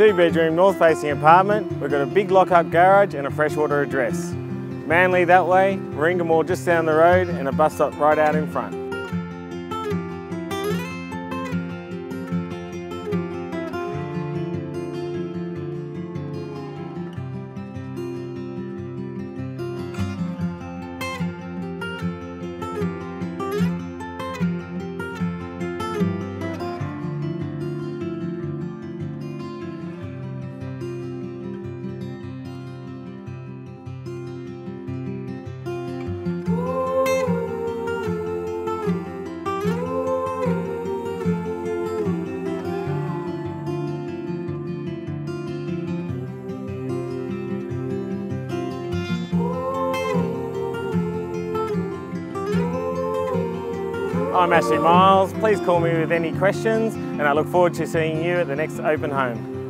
2-bedroom north-facing apartment. We've got a big lock-up garage and a Freshwater address. Manly that way, Warringah just down the road and a bus stop right out in front. I'm Ashley Miles. Please call me with any questions and I look forward to seeing you at the next open home.